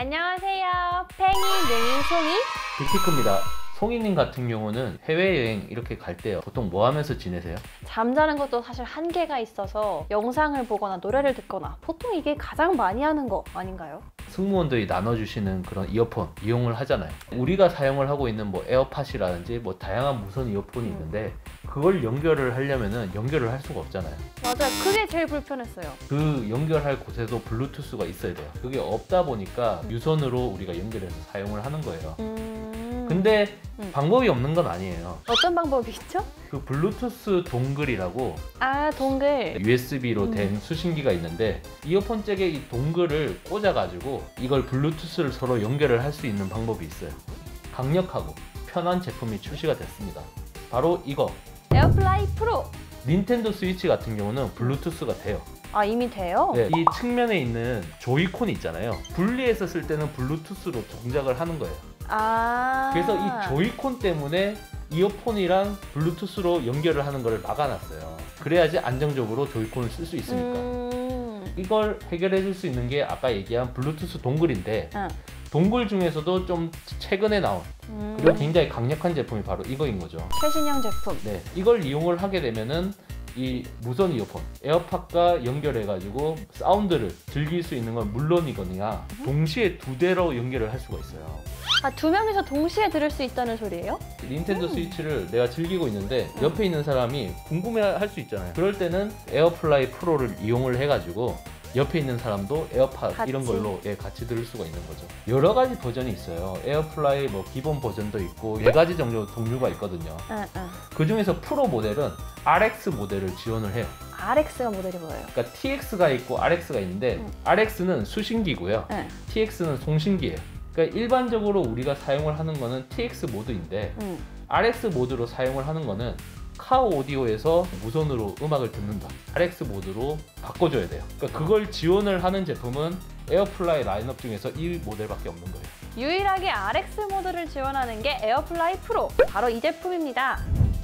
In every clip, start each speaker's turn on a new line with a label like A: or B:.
A: 안녕하세요. 팽이, 능이, 송이.
B: 빅피크입니다. 송이님 같은 경우는 해외여행 이렇게 갈 때 보통 뭐 하면서 지내세요?
A: 잠자는 것도 사실 한계가 있어서 영상을 보거나 노래를 듣거나 보통 이게 가장 많이 하는 거 아닌가요?
B: 승무원들이 나눠주시는 그런 이어폰 이용을 하잖아요. 우리가 사용을 하고 있는 뭐 에어팟이라든지 뭐 다양한 무선 이어폰이 있는데 그걸 연결을 하려면은 연결을 할 수가 없잖아요.
A: 맞아요. 그게 제일 불편했어요.
B: 그 연결할 곳에도 블루투스가 있어야 돼요. 그게 없다 보니까 유선으로 우리가 연결해서 사용을 하는 거예요. 근데 방법이 없는 건 아니에요.
A: 어떤 방법이 있죠?
B: 그 블루투스 동글이라고
A: 아, 동글.
B: USB로 된 수신기가 있는데 이어폰 잭에 이 동글을 꽂아가지고 이걸 블루투스를 서로 연결을 할 수 있는 방법이 있어요. 강력하고 편한 제품이 출시가 됐습니다. 바로 이거
A: 에어플라이 프로.
B: 닌텐도 스위치 같은 경우는 블루투스가 돼요.
A: 아, 이미 돼요?
B: 네, 이 측면에 있는 조이콘이 있잖아요. 분리해서 쓸 때는 블루투스로 동작을 하는 거예요.
A: 아.
B: 그래서 이 조이콘 때문에 이어폰이랑 블루투스로 연결을 하는 걸 막아놨어요. 그래야지 안정적으로 조이콘을 쓸 수 있으니까. 이걸 해결해 줄 수 있는 게 아까 얘기한 블루투스 동글인데 동글 중에서도 좀 최근에 나온 그리고 굉장히 강력한 제품이 바로 이거인 거죠.
A: 최신형 제품.
B: 네, 이걸 이용을 하게 되면은 이 무선 이어폰 에어팟과 연결해 가지고 사운드를 즐길 수 있는 건 물론이거니와 동시에 두 대로 연결을 할 수가 있어요.
A: 아, 두 명이서 동시에 들을 수 있다는 소리예요?
B: 닌텐도 스위치를 내가 즐기고 있는데 옆에 있는 사람이 궁금해할 수 있잖아요. 그럴 때는 에어플라이 프로를 이용을 해가지고 옆에 있는 사람도 에어팟
A: 같이.
B: 이런 걸로 같이 들을 수가 있는 거죠. 여러 가지 버전이 있어요. 에어플라이 뭐 기본 버전도 있고 4가지 정도 종류가 있거든요. 그 중에서 프로 모델은 RX 모델을 지원을 해요.
A: RX가 모델이 뭐예요?
B: 그러니까 TX가 있고 RX가 있는데 RX는 수신기고요. TX는 송신기예요. 그러니까 일반적으로 우리가 사용을 하는 거는 TX 모드인데 RX 모드로 사용을 하는 거는 카오 오디오에서 무선으로 음악을 듣는다. RX 모드로 바꿔줘야 돼요. 그러니까 그걸 지원을 하는 제품은 에어플라이 라인업 중에서 이 모델밖에 없는 거예요.
A: 유일하게 RX 모드를 지원하는 게 에어플라이 프로. 바로 이 제품입니다.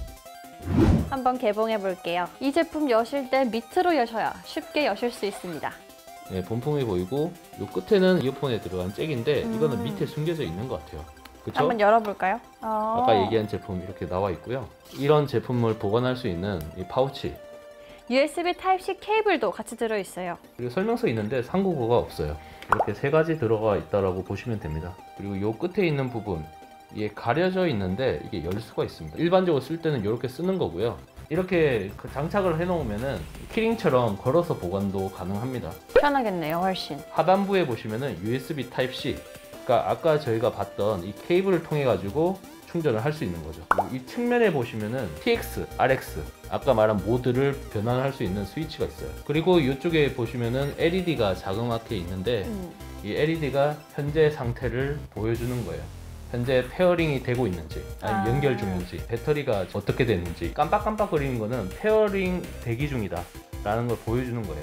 A: 한번 개봉해 볼게요. 이 제품 여실 때 밑으로 여셔야 쉽게 여실 수 있습니다.
B: 네, 본품이 보이고 이 끝에는 이어폰에 들어간 잭인데 이거는 밑에 숨겨져 있는 것 같아요. 그쵸?
A: 한번 열어볼까요?
B: 아까 얘기한 제품 이렇게 나와 있고요. 이런 제품을 보관할 수 있는 이 파우치
A: USB 타입C 케이블도 같이 들어있어요.
B: 그리고 설명서 있는데 한국어가 없어요. 이렇게 3가지 들어가 있다라고 보시면 됩니다. 그리고 이 끝에 있는 부분 이게 가려져 있는데 이게 열 수가 있습니다. 일반적으로 쓸 때는 이렇게 쓰는 거고요. 이렇게 장착을 해놓으면은 키링처럼 걸어서 보관도 가능합니다.
A: 편하겠네요, 훨씬.
B: 하단부에 보시면은 USB 타입C 그러니까 아까 저희가 봤던 이 케이블을 통해 가지고 충전을 할 수 있는 거죠. 이 측면에 보시면은 TX, RX 아까 말한 모드를 변환할 수 있는 스위치가 있어요. 그리고 이쪽에 보시면은 LED가 자그맣게 있는데 이 LED가 현재 상태를 보여주는 거예요. 현재 페어링이 되고 있는지 아니면 연결 중인지 배터리가 어떻게 되는지 깜빡깜빡거리는 거는 페어링 대기 중이다 라는 걸 보여주는 거예요.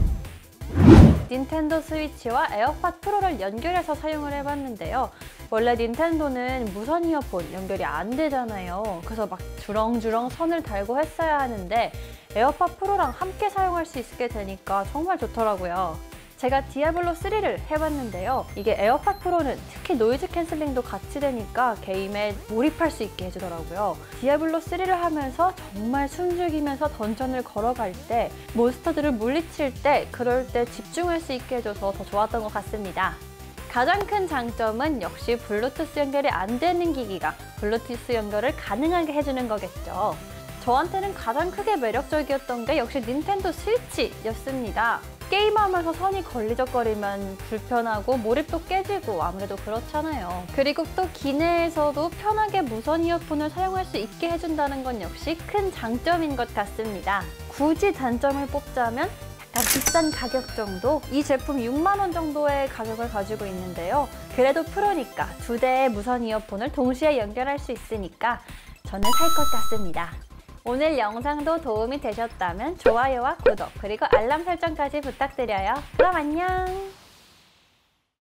A: 닌텐도 스위치와 에어팟 프로를 연결해서 사용을 해봤는데요. 원래 닌텐도는 무선 이어폰 연결이 안 되잖아요. 그래서 막 주렁주렁 선을 달고 했어야 하는데 에어팟 프로랑 함께 사용할 수 있게 되니까 정말 좋더라고요. 제가 디아블로 3를 해봤는데요. 이게 에어팟 프로는 특히 노이즈 캔슬링도 같이 되니까 게임에 몰입할 수 있게 해주더라고요. 디아블로 3를 하면서 정말 숨죽이면서 던전을 걸어갈 때, 몬스터들을 물리칠 때, 그럴 때 집중할 수 있게 해줘서 더 좋았던 것 같습니다. 가장 큰 장점은 역시 블루투스 연결이 안 되는 기기가 블루투스 연결을 가능하게 해주는 거겠죠. 저한테는 가장 크게 매력적이었던 게 역시 닌텐도 스위치였습니다. 게임하면서 선이 걸리적거리면 불편하고 몰입도 깨지고 아무래도 그렇잖아요. 그리고 또 기내에서도 편하게 무선 이어폰을 사용할 수 있게 해준다는 건 역시 큰 장점인 것 같습니다. 굳이 단점을 뽑자면 약간 비싼 가격 정도? 이 제품 6만 원 정도의 가격을 가지고 있는데요. 그래도 프로니까 2대의 무선 이어폰을 동시에 연결할 수 있으니까 저는 살 것 같습니다. 오늘 영상도 도움이 되셨다면 좋아요와 구독 그리고 알람 설정까지 부탁드려요. 그럼 안녕!